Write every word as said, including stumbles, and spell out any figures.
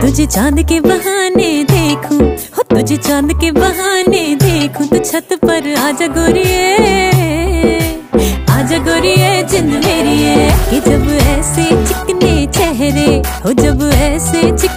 तुझे चांद के बहाने देखूं, हो तुझे चांद के बहाने देखूं, तो छत पर आजा गोरिये, आजा गोरिये जिंद मेरी है। कि जब ऐसे चिकने चेहरे हो, जब ऐसे चिक